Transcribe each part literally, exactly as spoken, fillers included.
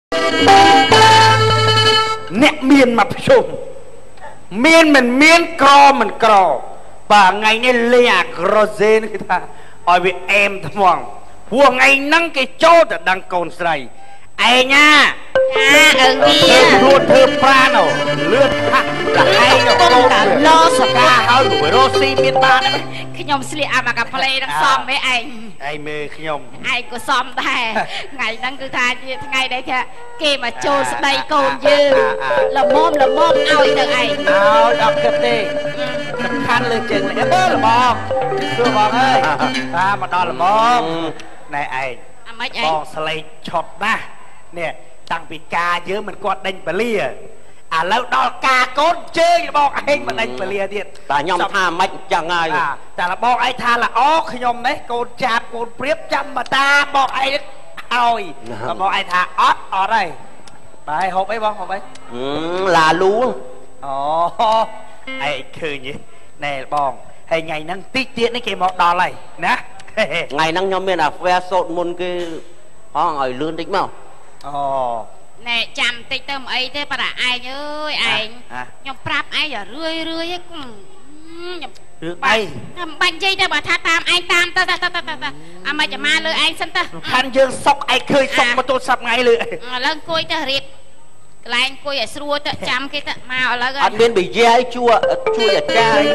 អ្នកមានមកប្រជុំមានមិនមានក្រមិនក្របាទថ្ងៃនេះលេងអាក្រសេនគេថាឲ្យវាអែមថ្មងព្រោះថ្ងៃហ្នឹងគេចូលទៅដឹងកូនស្រីឯងណាអាអើវាខ្លួនធ្វើប្រាណលឿនហាក់តែឯងកូនឡោសកាហើយរស់ស៊ីមានបានខ្ញុំស្លៀកអាមកកាផ្លេនឹងសំឯងឯងមើលខ្ញុំឯងក៏សំដែរថ្ងៃហ្នឹងគឺថាជាថ្ងៃដែលថាគេមកចូលស្ដីកូនយើងល្មមល្មមឲ្យទៅឯងឲ្យអត់គិតទេសំខាន់លើជើងនេះអើល្មមទោះបងអើយតាមកដល់ល្មមណែឯងអាម៉េចឯងបងស្លេកឆត់ណាស់នេះតាំងពីការយើងមិនគាត់ដេញពលាឥឡូវដល់ការកូនជើញបងឯងមិនដេញពលាទៀតតែខ្ញុំថាមិនចឹងហើយតែបងឯងថាល្អខ្ញុំនេះកូនចាប់កូនព្រៀបចាំបតាបងឯងហើយតែបងឯងថាអត់អត់ហើយបាយហូបអីបងហូបអីឡាលូអូឯងឃើញណែបងហើយថ្ងៃហ្នឹងតិចទៀតនេះគេមកដល់ហើយណាថ្ងៃហ្នឹងខ្ញុំមានអាហ្វែសូត្រមុនគេអងឲ្យលឿនតិចមកអូណែចាំតិចទៅមិនអីទេប៉ាឯងអើយឯងខ្ញុំប្រាប់ឯងរឿយរឿយខ្ញុំរឿងអីមិនបាច់និយាយទៅបើថាតាមឯងតាមទៅទៅទៅទៅអាមិនចាំមកលើឯងសិនទៅខាន់យើងសុកឯងឃើញសុកមកទូរស័ព្ទថ្ងៃលើឥឡូវអង្គុយទៅរៀបកន្លែងអង្គុយឲ្យស្រួលទៅចាំគេទៅមកឥឡូវអត់មានវិយាឲ្យជួយជួយអាចារ្យ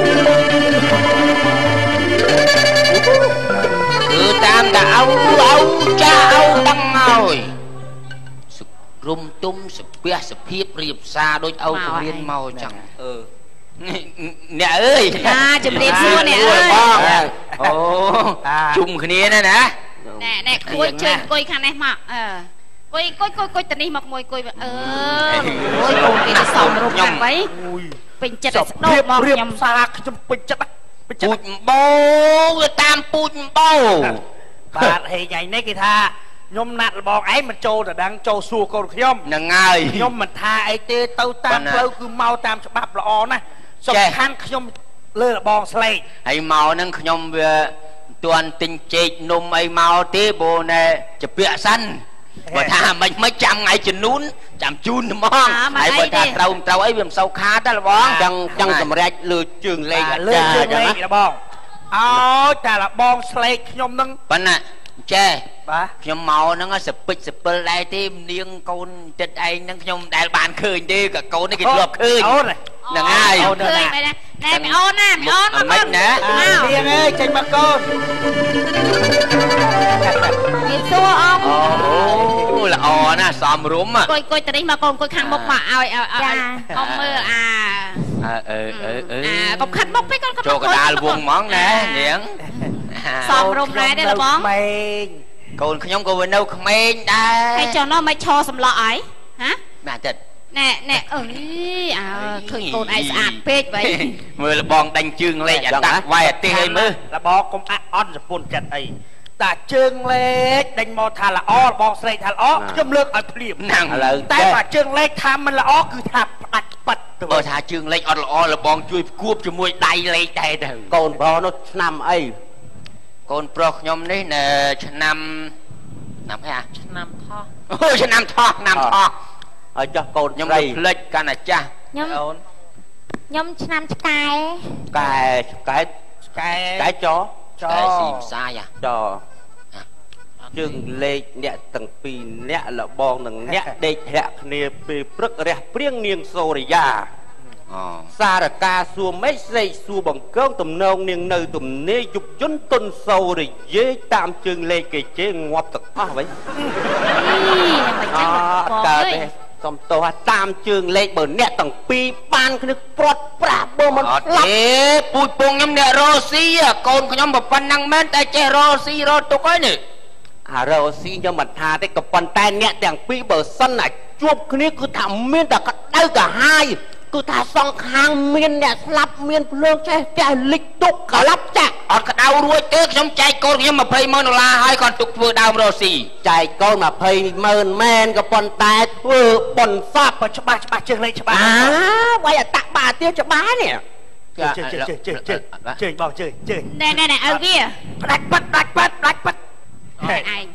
គឺតាមតែអោអោចាអោដឹងហើយរុំទុំសុភ័សុភាពរៀបសារដូចអោពរៀនមកចឹងអឺអ្នកអើយណាជំរាបសួរអ្នកអើយអូជុំគ្នាណាណាណែណែគួយជើងអង្គុយខាងនេះមកអឺគួយគួយគួយគួយទៅនេះមកមួយគួយអឺអូយកូនគេទៅសំរុំហ្នឹងបីពេញចិត្តស្ដោមកខ្ញុំសារខ្ញុំពេញចិត្តពេញចិត្តពូជបោវាតាមពូជបោបាទហេថ្ងៃនេះគេថាខ្ញុំណាត់របស់ឯងមិនចូលទៅដឹងចូលសួរកូនខ្ញុំហ្នឹងហើយខ្ញុំមិនថាអីទេទៅតាមផ្លូវគឺមកតាមច្បាប់ល្អណាស់សំខាន់ខ្ញុំលើរបងស្លេកហើយមកហ្នឹងខ្ញុំវាទាន់ទិញចេកនំអីមកទេព្រោះណែជពាក់សិនបើថាមិនមិនចាំថ្ងៃជំនូនចាំជូនហ្មងហើយបើថាត្រូវត្រូវអីវាមិនសូវខាតទេលបងចឹងចឹងសម្រេចលើជើងលេខអាចារ្យលើជើងលេខលបងអោតែលបងស្លេកខ្ញុំហ្នឹងប៉ុណ្ណាចេះបាទខ្ញុំមកហ្នឹងសពិចសពិលដែរទេនាងកូនចិត្តឯងហ្នឹងខ្ញុំមិនដែលបានឃើញទេក៏កូននេះគេធ្លាប់ឃើញហ្នឹងហើយអូនឃើញមែនណែមីអូនណាមីអូនមកមិនណានាងអើយចេញមកកូនគេសួរអងអូល្អណាស់សំរុំអង្គុយអង្គុយទៅនេះមកកូនអង្គុយខាងមុខមកឲ្យឲ្យអងមើលអាអឺអឺអឺអឺអាកុំខិតមុខពេកកូនកុំចូលកដាលវងហ្មងណានាងសំរុំដែរទេបងក្មេងកូនខ្ញុំក៏វានៅក្មេងដែរហើយចុះនោះមិនឈរសម្លក់អីហ៎បាទចិត្តណែណែអើយអើឃើញកូនឯងស្អាតពេកvậy មើលលបងដេញជើងលេខអាតាវាយអាទេសអីមើលលបងកុំអអន់សពុនចិត្តអីតាជើងលេខដេញមកថាល្អបងស្រីថាល្អខ្ញុំលើកឲ្យភ្លាមហ្នឹងឥឡូវតែបើជើងលេខថាមិនល្អគឺថាផ្ដាច់ប៉ិតបើថាជើងលេខអត់ល្អលបងជួយគួបជាមួយដៃលេខដែរទៅកូនប្រុសនោះឆ្នាំអីកូនប្រុសខ្ញុំនេះនៅឆ្នាំឆ្នាំហ៎ឆ្នាំថោះអូឆ្នាំថោះឆ្នាំថោះហើយចុះកូនខ្ញុំភ្លេចកាន់តែចាស់ខ្ញុំខ្ញុំឆ្នាំឆ្កែឆ្កែឆ្កែឆ្កែឆ្កែចោចោស៊ីផ្សាយចោជើងលេខអ្នកទាំងពីរអ្នកលបងនឹងអ្នកដេកហាក់គ្នាពេលព្រឹករះព្រៀងនាងសូរិយាអូសារកាសួរមេស្លេកសួរបង្កើងទំនងនាងនៅទំនេរយុបជនទុនសូរិយាតាមជើងលេខគេជេរងាប់ទាំងអស់វិញអត់កើតទេសុំទោសតាមជើងលេខបើអ្នកទាំងពីរបានគ្នាព្រាត់ប្រាស់បើមិនអត់ទេពូជពងខ្ញុំអ្នករស់ស៊ីកូនខ្ញុំប៉ុណ្ណឹងមែនតែចេះរស់ស៊ីរត់ទុកហើយនេះអារស់ស៊ីខ្ញុំមិនថាទេក៏ប៉ុន្តែអ្នកទាំងពីរបើសិនតែជួបគ្នាគឺថាមានតែក្តៅកាហាយគឺថាសងខាងមានអ្នកស្លាប់មានភ្លើងចេះចេះលិចទុកក្លាប់ចាក់អត់ក្តៅរួចទេខ្ញុំចែកកូនខ្ញុំยี่สิบម៉ឺនដុល្លារហើយគាត់ទុកធ្វើដើមរស់ស៊ីចែកកូនยี่สิบម៉ឺនមែនក៏ប៉ុន្តែធ្វើប៉ុនសពច្បាស់ច្បាស់ជើងលេខច្បាស់អាវាយអតបាទាច្បាស់នេះជើជើជើជើជើជើបងជើជើណែណែណែឲ្យវាផ្ដាច់ប៉ាត់ផ្ដាច់ប៉ាត់ផ្ដាច់ប៉ាត់ឯងខ្ញុំ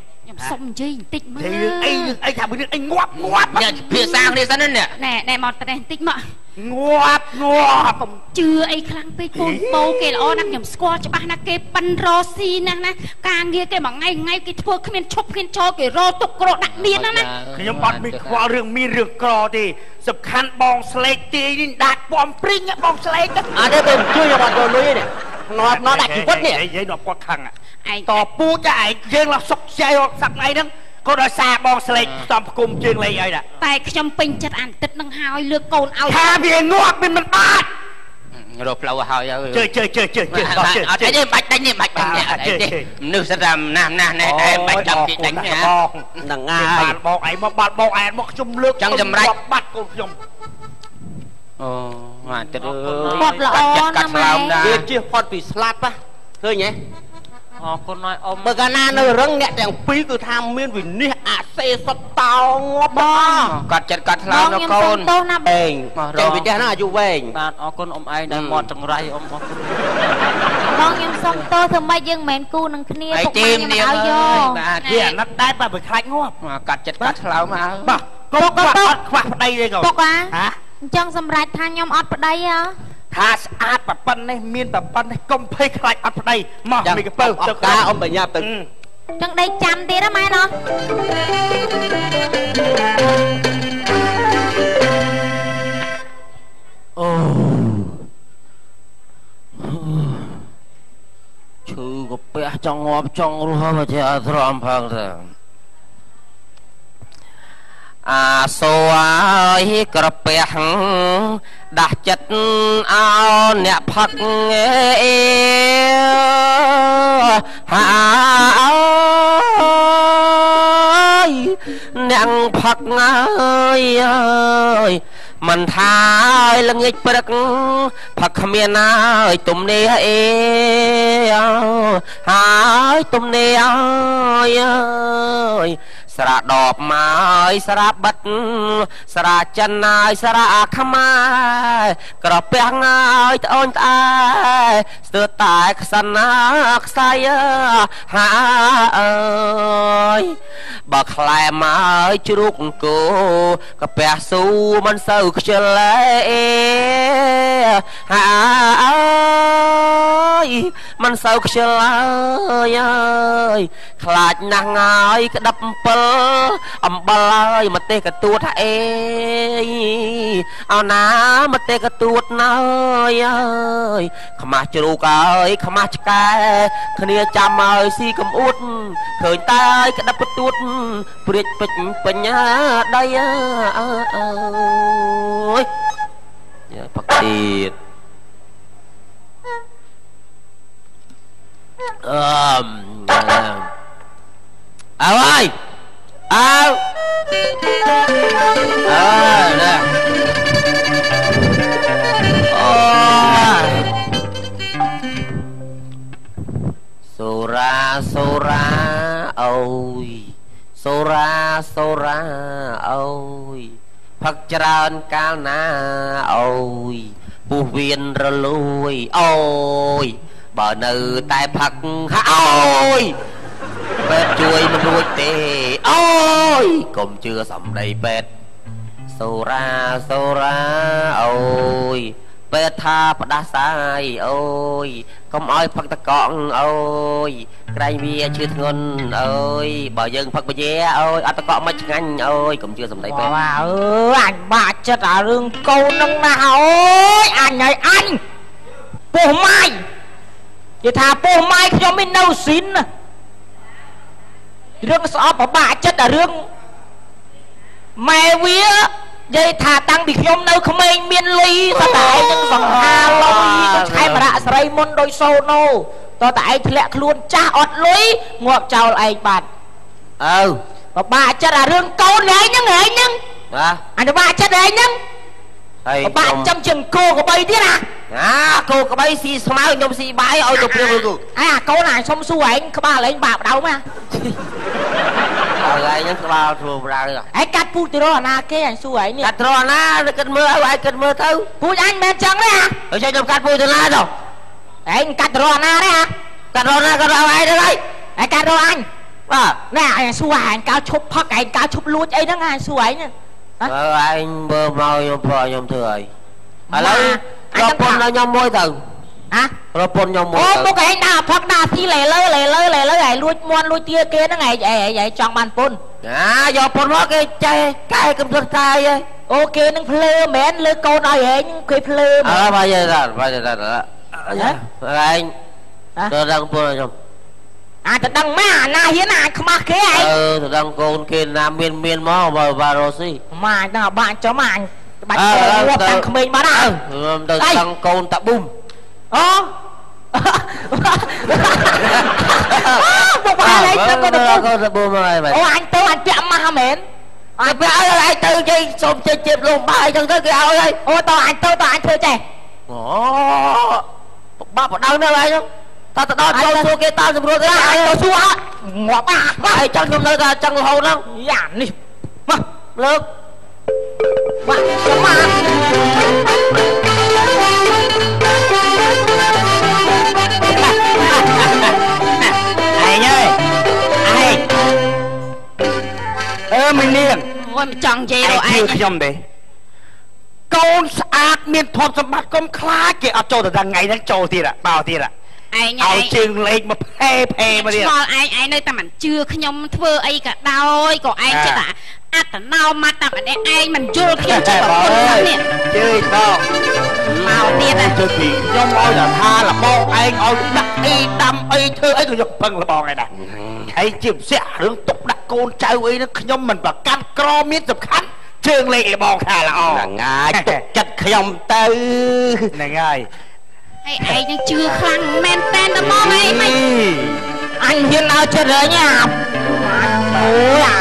សុំនិយាយបន្តិចមើលរឿងអីរឿងអីថារឿងអីងាប់ងាប់អ្នកភាសាគ្នាសិនណាណែណែមកតែបន្តិចមកងាប់ងាប់កុំជឿអីខ្លាំងពេកកូនបោគេល្អណាស់ខ្ញុំស្គាល់ច្បាស់ណាស់គេប៉ិនរស៊ីណាស់ណាការងារគេមួយថ្ងៃថ្ងៃគេធ្វើគ្មានឈប់គ្មានឈរគេរទុកក្រដាក់មានណាណាខ្ញុំអត់មានខ្វល់រឿងមានរឿងក្រទេសំខាន់បងស្លេកទាយនេះដាច់ពំព្រីងបងស្លេកអត់ទេគេជួយខ្ញុំអត់ចូលលុយទេងាប់ងាប់ដាក់ជីវិតនេះនិយាយដល់គាត់ខឹងឯងតពូចឯងយើងឡើងសុកខ្ចីរកសប្តាហ៍ហ្នឹងក៏ដោយសារបងស្លេកស្តំផ្គុំជើងលេងឲ្យដែរតែខ្ញុំពេញចិត្តអានទឹកនឹងហើយលើកកូនឲ្យថាវាងាប់មិនមិនបាត់រកផ្លូវហើយជើជើជើជើជើអត់ទេបាច់ដាច់នេះបាច់ដាច់នេះអត់ទេមនុស្សស្ដាំណាស់ណាស់នេះឯងបាច់ចាំពីដាច់នេះបងហ្នឹងហើយបាត់បងឯងមកបាត់បងឯងមកខ្ញុំលើកចង់ចម្រាច់បាត់កូនខ្ញុំអូអាទឹកអើយគាត់ល្អណាស់ម៉ែវាជិះផុតពីស្លាប់ហ៎ឃើញទេអរគុណហើយអ៊ំបើកាលណានៅរឹងអ្នកទាំងពីរគឺថាមានវិនិច្ឆ័យអាសេសុតតោងាប់បងកាត់ចិត្តកាត់ថ្លើមនៅកូនតោះណាវែងចេះវិទ្យាហ្នឹងអាយុវែងបាទអរគុណអ៊ំឯងដែលមាត់ចង្រៃអ៊ំអរគុណបងខ្ញុំសុំតោះធ្វើម៉េចយើងមិនមែនគូនឹងគ្នាពុកម៉ែខ្ញុំឲ្យយកបាទវាអាណិតដែរបើខ្លាចងាប់កាត់ចិត្តកាត់ថ្លើមមកបាទកូនគាត់អត់ខ្វះប្តីទេកូនពុកហ៎អញ្ចឹងសម្រាប់ថាខ្ញុំអត់ប្តីហ៎ថាស្អាតប៉ប៉ុណ្នេះមានប៉ប៉ុណ្នេះកុំភ័យខ្លាចអត់ប្តីមកមីកពើទៅការអ៊ំបញ្ញាប់ទៅចឹងដេកចាំទៀតហ៎ម៉ែណោះអូឈឺកាពះចង់ងាប់ចង់រស់មកជាអត់ទ្រាំផងទៅអាសូអើយក្រពះដាស់ចិត្តអោអ្នកផឹកអេហាអើយអ្នកផឹកអើយអើយមិនថាឲ្យល្ងាចព្រឹកផឹកគ្មានអើយទុំនេះអេហើយទុំនេះអើយអើយស្រាដបមកស្រាបិទស្រាចិនហើយស្រាខ្មែរក្រពះហើយត្អូនត្អែស្ទើរតែខ្សិនណាខ្សែហាអើយបើខ្លែមកជ្រូកអង្គកាពះស៊ូមិនសូវខ្ជិលអេហាអើយមិនសូវខ្ជិលអើយអើយខ្លាចណាស់ហើយក្តាប់ពិលអំបិលហើយមកទេសកទួតអេអោណាមកទេសកទួតណើយអើយខ្មាស់ជ្រូកអើយខ្មាស់ឆ្កែគ្នាចាំឲ្យស៊ីកំអួតឃើញតែក្តាប់កទួតព្រាចពេជ្របញ្ញាដៃអើយយ៉ាផឹកទៀតអឺអើយអើអើណាអូសូរាសូរាអូយសូរាសូរាអូយផឹកច្រើនកាលណាអូយពុះវៀនរលួយអូយបើនៅតែផឹកហាអូយពេទ្យជួយមិនរួចទេអូយកុំជឿសំដីពេទ្យសូរាសូរាអូយពេទ្យថាផ្ដាសាយអូយកុំឲ្យផឹកតកង់អូយក្រែងវាឈឺធ្ងន់អូយបើយើងផឹកបជាអូយអត់តកង់មិនឆ្ងាញ់អូយកុំជឿសំដីពេទ្យអើយអញបាក់ចិត្តអារឿងកូននឹងណាអូយអញហើយអញពោះម៉ាយនិយាយថាពោះម៉ាយខ្ញុំមាននៅស៊ីនណារឿងស្អប់ពិបាកចិត្តអារឿងម៉ែវានិយាយថាតាំងពីខ្ញុំនៅក្មេងមានលុយតែឯងនឹងសង្ហាលុយទៅឆែបរៈស្រីមុនដោយសូណូតើតែឯងធ្លាក់ខ្លួនចាស់អត់លុយងាប់ចោលឯងបាត់អើពិបាកចិត្តអារឿងកូនឯងហ្នឹងឯងហ្នឹងបាទអាពិបាកចិត្តឯងហ្នឹងហើយពិបាកចាំជាងគោកបីទៀតណាអាគោក្បីស៊ីស្មៅខ្ញុំស៊ីបាយឲ្យទៅព្រៀងគូអើអាកូនអាសុំសួរឯងក្បាលឯងបាបដៅមកហើយឯងហ្នឹងក្បាលធ្វើបដៅឯងកាត់ពូជទៅរកអាណាគេអញសួរឯងនេះកាត់រកអាណាគិតមើលឲ្យឯងគិតមើលទៅពូជអញមិនចឹងទេអាហើយខ្ញុំកាត់ពូជទៅណាទៅឯងកាត់រកអាណាទេអាកាត់រកណាកាត់រកឯងទៅហើយឯងកាត់រកអញអ nè anh xua anh cao chụp phật anh cao chụp lúa ấy đó anh xua ấy nè ờ anh bơ mau nhom phò nhom thừa à lấy rồi pon nó nhom môi từ hả rồi pon nhom môi ô một cái anh đào phật đào thì lẻ lơ lẻ lơ lẻ lơ này lúa muôn lúa tia kia nó ngày vậy vậy chọn bàn pon à do pon nó cái chay cay cầm thật cay ấy ok nâng phơ mến lơ câu nói ấy nhưng cái phơ à bây giờ rồi bây giờ rồi anh tôi đang pon nhom à thật đăng má na hiến à không mắc cái anh ừ thật đăng con kia nam miên miên mó và và rosi mà nào bạn cho mà anh bạn cho tăng không mình bán à từ đăng con tạ bum ơ một bài này sao con được con tạ bum này mày ô anh tới anh chạm mà mến anh phải áo lại từ chi xôm chê chếp luôn bài chân tới cái áo đây ô tao anh tới tao anh thưa trẻ ồ ba phải đăng nữa lại không ta ta đo cho xua kia tao rồi cái anh tao xua ngọt à bài chân trong nơi ta chân hầu đâu dạ đi mà lớn bạn cho mà ai ơi ai ơ mình liền ôi mình chẳng gì đâu ai chưa nhom đấy con sạc miền thọp sầm bát con khá kìa ở chỗ từ ngày đang chỗ thì là bao thì là anh เอาជើងលេខមកផេផេមកទៀតឆ្ងល់ឯងឯងនៅតែមិនជឿខ្ញុំធ្វើអីក៏ដោយក៏ឯងចិត្តអាអត្តនោមតែម្នាក់ឯងមិនយល់ខ្ញុំចិត្តប្រពន្ធខ្ញុំនេះជើបងមកទៀតណាជើពីខ្ញុំឲ្យតែថាលបងឯងឲ្យដាក់អីដាំអីធ្វើអីក៏យកពឹងលបងឯដែរហើយជាពិសេសរឿងទុកដាក់កូនចៅអីហ្នឹងខ្ញុំមិនប្រកាន់ក្រមានសំខាន់ជើងលេខលបងថាល្អហ្នឹងហើយទុកចិត្តខ្ញុំទៅហ្នឹងហើយឯងនឹងជឿខ្លាំងមែនតែនទៅមកអីមិនអញហ៊ានឲ្យចិត្តហើយញ៉ាំអូយអា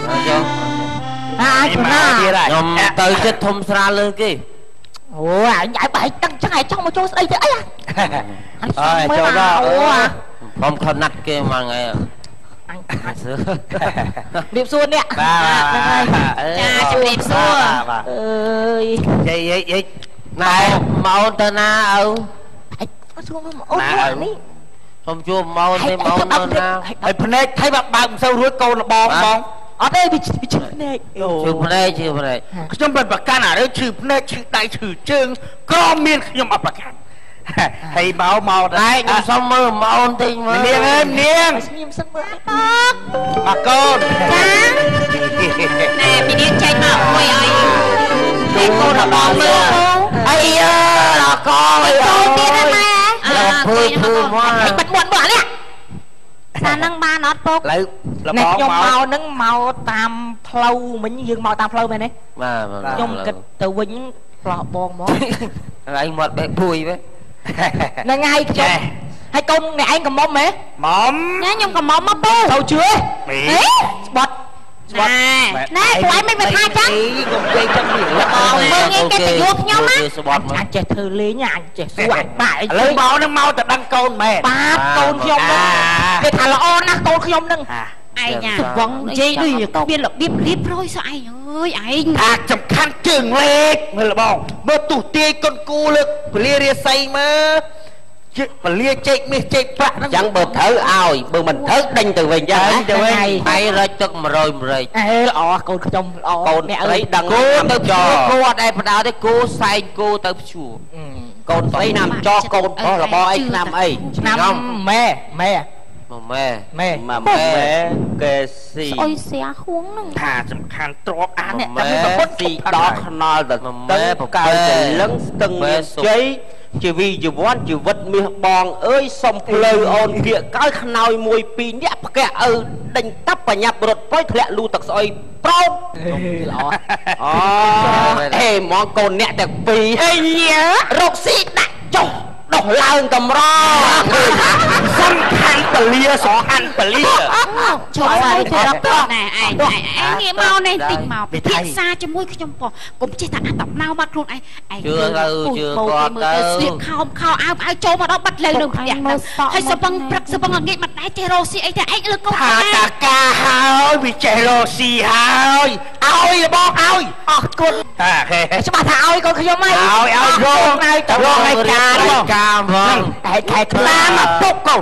អាចំណាខ្ញុំទៅចិត្តធំស្រាលលើគេអូយអញឲ្យបែកទឹកចឹងឲ្យចង់មកចូលស្ដីទៅអីអញអើយចូលដល់អូខ្ញុំខំណាត់គេមួយថ្ងៃអញសួររៀបសួរនេះចាជំរាបសួរអើយយាយយាយយាយណែមកទៅណាឪសួរមកអូននេះខ្ញុំជួបមកទេមកទៅណាហើយភ្នែកថៃបើបើមិនសូវរួចកូនលបងបងអត់ទេវាឈឺភ្នែកឈឺភ្នែកឈឺភ្នែកខ្ញុំមិនប្រកាន់អារឿងឈឺភ្នែកឈឺដៃឈឺជើងក្រមានខ្ញុំអត់ប្រកាន់ហើយមកមកដែរខ្ញុំសុំមើលមកអូនតិចមើលនាងអើយនាងស្ងៀមសឹងមើលអីមកកូនចាណែពីនាងចេញមកអុយអីតែកូនរបស់មើលអីអើកូនកូនទៀតណាម៉ែអើភើភើមកបាត់មាត់មកនេះសានឹងបានអត់ពុកឥឡូវលបងខ្ញុំមកនឹងមកតាមផ្លូវមិញយើងមកតាមផ្លូវមែនទេបាទខ្ញុំគិតទៅវិញផ្លោះបងមកហើយមាត់បែកភួយវិញហ្នឹងហើយខ្ញុំហើយកូនអ្នកឯងកំមុំហ៎មុំញ៉ាខ្ញុំកំមុំមកពូទៅជឿហេស្បត់ស្បត់ណែពួកឯងមិនមកថាចឹងកុំនិយាយចឹងនេះបងមើលងាយគេទៅយកខ្ញុំណាអញចេះធ្វើលេងអញចេះសួរអញបាក់អីឥឡូវមកនឹងមកតែដឹងកូនមែនបាទកូនខ្ញុំហ្នឹងគេថាល្អណាស់កូនខ្ញុំហ្នឹងឯងញ៉ាស្វងនិយាយដូចមានរបៀបរៀបរយសោះឯងអើយឯងថាសំខាន់ជើងលេខមើលបងមើលទូទាយកូនគូលើកពលារាសីមើលជិះពលាចេកមាសចេកប្រាក់ហ្នឹងចឹងបើត្រូវឲ្យបើមិនត្រូវដេញទៅវិញចឹងទៅវិញហើយរត់ទឹកមួយរយម្រេចអេល្អកូនខ្ញុំល្អកូនស្រីដឹងគូទៅចោគូអត់ឯបដៅទេគូសែងគូទៅព្យួរកូនស្រីណាំចោកូនប្រុសរបស់អីឆ្នាំអីឆ្នាំម៉ែម៉ែម៉ែម៉ែម៉ែកេស៊ីអុយស្រាហួងហ្នឹងថាសំខាន់ទ្របអានអ្នកតែមានប្រពន្ធស៊ីដល់ខ្នល់ទៅម៉ែបកើចលឹងស្ទឹងមានជ័យជីវីជីវ័នជីវិតមាសបងអើយសុំផ្លូវអូនគៀកកោយខ្នើយមួយពីរអ្នកផ្កាក់ឪដេញតាប់បញ្ញាប់រត់ប៉ុយធ្លាក់លូទឹកស្អុយប្រោបល្អអូអេហ្មងកូនអ្នកទាំងពីរអេញ៉ារកស៊ីដាក់ចុះដោះឡើងកម្រសំខាន់ពលាស្រហាន់ពលាជួយឲ្យទៅរកណែឯងឯងងាកមកនេះតិចមកពិភាក្សាជាមួយខ្ញុំប៉ុកុំចេះតែអត់តំណៅមកខ្លួនឯងឯងជឿទៅជឿគាត់ទៅស្លៀកខោមខោអាវអាវចូលមកដល់បាត់លើនៅផ្ទះហើយសពឹងព្រឹកសពឹងងាកមិនដែរចេះរកស៊ីអីតែឯងលើកូនថាតាកាហើយវាចេះរកស៊ីហើយឲ្យបងឲ្យអរគុណតាច្បាស់ថាឲ្យកូនខ្ញុំហើយឲ្យឲ្យរងឲ្យទៅរងឲ្យការការហ្មងឯខែខ្លាមកពុកកូន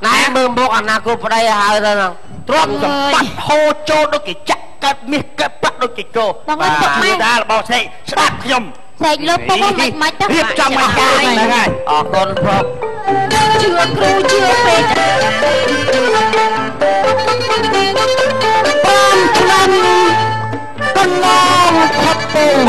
ណែមើលមុខអាណាគូប្តីហើយទៅហ្នឹងទ្រាំសម្បត្តិហូរចូលដូចគេចាក់កាត់មាសកាត់ប្រាក់ដូចគេកោបាទដាល់បោកស្អីស្ដាប់ខ្ញុំស្អែកលើពុកមិនមិនទៅរៀបចំមកហ្នឹងហើយអរគុណព្រមជឿគ្រូជឿពេកបានឆ្នាំកន្លងផុតពង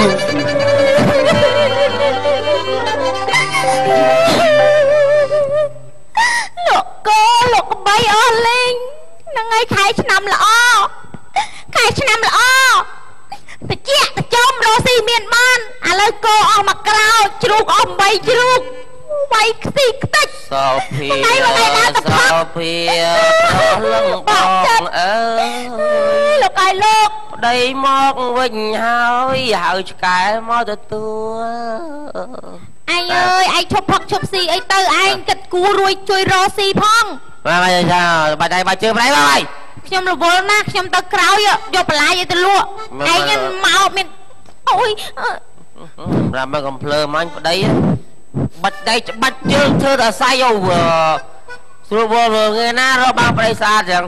លោកកូលោកក្បីអស់លេងហ្នឹងហើយខែឆ្នាំល្អខែឆ្នាំល្អតិចតិចមរស់ស៊ីមានបានឥឡូវកោអស់មកក្រោជ្រូកអស់បីជ្រូកវាយខ្ទីខ្ទេចសោភីសោភីលឹងបងអើយលោកអាយលោកប្តីមកវិញហើយហៅឆ្កែមកទទួលឯងអើយឯងឈប់ផឹកឈប់ស៊ីអីទៅឯងគិតគូរួយជួយរកស៊ីផងបាទបាទចាបាច់ដៃបាច់ជើងប្តីបាទខ្ញុំរវល់ណាស់ខ្ញុំទៅក្រោយយកបន្លាយឲ្យទៅលក់ឯងមកមានអូយសម្រាប់មកកំភ្លើមាញ់ប្តីបាច់ដៃច្បាច់ជើងធ្វើតែសាយអូស្រួលវល់ថ្ងៃណារកបានប្តីស្អាតចឹង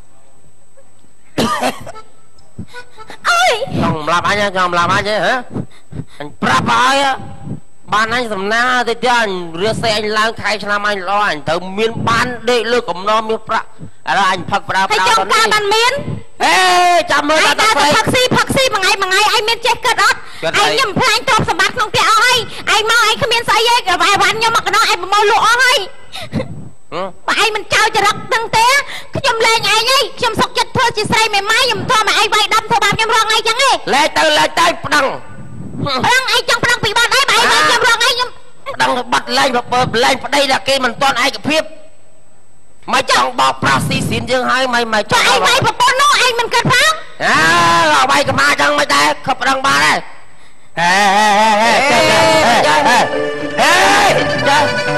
អើយចង់ម្លាប់អញចង់ម្លាប់អញហ៎អញប្រាប់ហើយបានអញសំណាទៅទៀតអញរៀបសេអញឡើងខែឆ្នាំអញល្អអញត្រូវមានបានដេកលើកំណោមានប្រាក់ឥឡូវអញផឹកផ្ដាផ្ដាហើយចង់ការបានមានអេចាំមើលតែផឹកស៊ីផឹកស៊ីមួយថ្ងៃមួយថ្ងៃឯងមានចេះគិតអត់ឯងខ្ញុំផ្លាញ់ទ្រព្យសម្បត្តិក្នុងផ្ទះអស់ហើយឯងមកឯងគ្មានស្អីទេក៏វាយវ៉ាន់ខ្ញុំមកកណ្ដោឯងប្រមូលលក់អស់ហើយបើឯងមិនចោលចរិតដឹងទេខ្ញុំលេងឯងឯងខ្ញុំសុកចិត្តធ្វើជាស្រីមេម៉ាយខ្ញុំធ្វើមកឯងវាយដំធ្វើបាបខ្ញុំរងឯងចឹងឯងលេងទៅលេងទៅប្តឹងប្តឹងឯងចង់ប្តឹងពីបាត់ឯងបើឯងវាយខ្ញុំរងឯងខ្ញុំប្តឹងបាត់លេងបើលេងប្តីតែគេមិនទាន់ឯកភាពមិនចង់បោកប្រាស់ស៊ីស៊ីនយើងហើយមិនមិនចង់ឯងវាយប្រពន្ធនោះឯងមិនគិតផងអើឲ្យវាយកម្មាចឹងមិនដែរខឹបប្តឹងបានហើយហេហេហេចាហេហេចា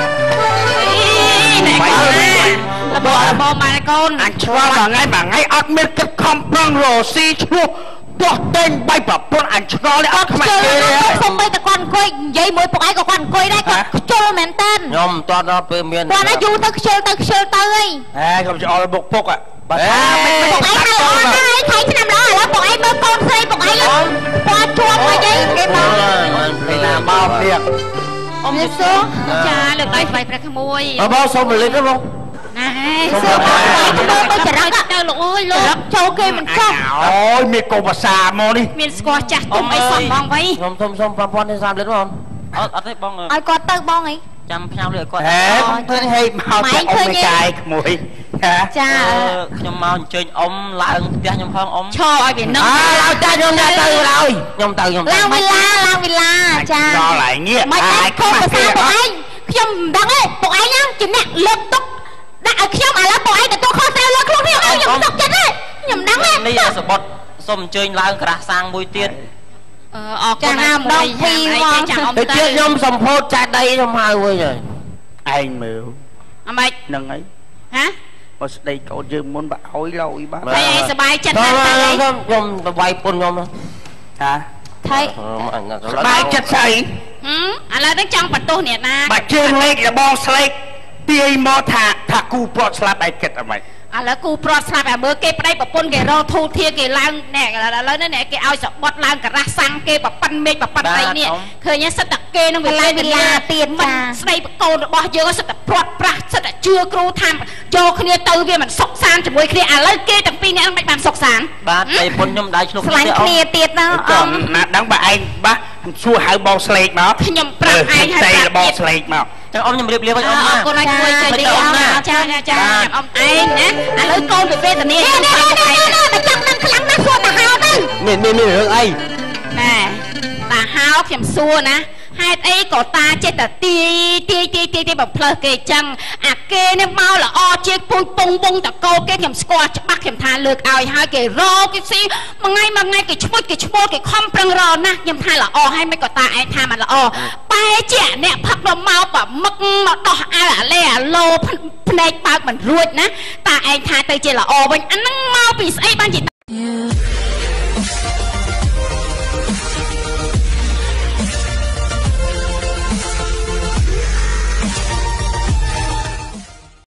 ណែកូនលបលបម៉ែកូនអញឆ្លងមួយថ្ងៃមួយថ្ងៃអត់មានគិតខំប្រឹងរកស៊ីឈ្មោះបោះតែងបាយប្រពន្ធអញឆ្ងល់អត់ខ្មាស់ទេសុំបីតែគាត់អង្គុយនិយាយមួយពុកឯងក៏គាត់អង្គុយដែរគាត់ខ្ជិលមែនតើខ្ញុំមិនតដល់ពេលមានគាត់ឲ្យយូរទៅខ្ជិលទៅខ្ជិលទៅអីហេខ្ញុំឆ្អល់បុកពុកបើថាមិនពុកឯងហើយល្អណាស់ហើយខៃឆ្នាំល្អឥឡូវពុកឯងមើលកូនស្រីពុកឯងគាត់ជួបអីគេមកពេលណាមកទៀតអ៊ំសួរចាលើកដៃស្បៃប្រាក់ក្មួយបងសុំលិចទេបងណែសួរបាយទៅទៅចរិតទៅលោកអើយលោកចូលគេមិនចប់អូយមានកូនភាសាមកនេះមានស្គាល់ចាស់ទុំអីសោះបងវៃខ្ញុំសុំសុំប្រព័ន្ធសាមលិតបងអត់អត់ទេបងឲ្យគាត់ទៅបងអីចាំផ្ញើលុយឲ្យគាត់ហេឃើញហេមកទៅអ៊ំមេកាយក្មួយចាខ្ញុំមកអញ្ជើញអ៊ំឡើងផ្ទះខ្ញុំផងអ៊ំឈរឲ្យវានឹកឡើងតែខ្ញុំទៅឡើយខ្ញុំទៅខ្ញុំឡើងវិឡាឡើងវិឡាចាដល់ហើយងាកមិនឯងខំភាសាពុកឯងខ្ញុំមិនដឹងទេពុកឯងជាអ្នកលើកទុកដាក់ឲ្យខ្ញុំឥឡូវពុកឯងទទួលខុសត្រូវលើខ្លួនខ្ញុំខ្ញុំសុខចិត្តទេខ្ញុំដឹងទេនេះសបុតសូមអញ្ជើញឡើងក្រាស់សាំងមួយទៀតអឺអរគុណណាស់ម្ដងពីរហ្មងទៅទៀតខ្ញុំសម្ពោធចាស់ដីខ្ញុំហៅវិញហើយឯងមើលអម៉េចហ្នឹងហើយហ៎មកស្ដីកូនយើងមុនបាក់អុយឡយបាទហើយឯងសុបាយចិត្តណាស់ទៅខ្ញុំខ្ញុំទៅវាយពុនខ្ញុំហាថៃសុបាយចិត្តស្អីហឹមឥឡូវនេះចង់បន្ទោសអ្នកណាបាច់ជើងលេខរបងស្លេកទាយមកថាថាគូប្រត់ស្លាប់ឯកិតអីមិនឥឡូវគូប្រត់ស្លាប់តែមើលគេប្តីប្រពន្ធគេរកធូធាគេឡើងណែឥឡូវនេះគេឲ្យសបត់ឡើងការ៉ាស់សាំងគេប្រប៉ិនមេឃប្រប៉ិនអីនេះឃើញសិតតែគេនឹងវាឡើងវិលាទៀតចាស្ដីប្រកូនរបស់យើងសិតតែព្រាត់ប្រាស់សិតតែជឿគ្រូថាយកគ្នាទៅវាមិនសុខសានជាមួយគ្នាឥឡូវគេទាំងពីរនាក់មិនបានសុខសានបាទតែពុនខ្ញុំដៃឆ្លុះគ្នាគ្នាទៀតណាអ៊ំណាដឹងបើឯងបាសសួរហៅបងស្លេកមកខ្ញុំប្រាប់ឯងហៅបងស្លេកមកចឹងអ៊ំខ្ញុំរៀបរៀបឲ្យអ៊ំណាអរគុណឲ្យជួយជួយនេះអ៊ំណាចាចាអ៊ំឯងណាឥឡូវកូនទៅវេទនានេះនេះនេះបើចង់ដឹងខ្លាំងណាស់សួរតាហៅទៅនេះនេះនេះរឿងអីណែតាហៅខ្ញុំសួរណាហេតុអីក៏តាចេះតែទាយទាយទាយទាយបំផ្លើសគេចឹងអាគេនឹងមកល្អជាងពូជពងវងតកោគេខ្ញុំស្គាល់ច្បាស់ខ្ញុំថាលើកឲ្យហើយគេរកគេស៊ីមួយថ្ងៃមួយថ្ងៃគេឈ្មោះគេឈ្មោះគេខំប្រឹងរណាស់ខ្ញុំថាល្អហើយមិនក៏តាឯងថាមិនល្អបែរជាអ្នកផឹកដល់មកបើមឹកមកដោះអាអាឡេអាឡូភ្នែកបើកមិនរួចណាតាឯងថាទៅជាល្អវិញអាហ្នឹងមកពីស្អីបានជា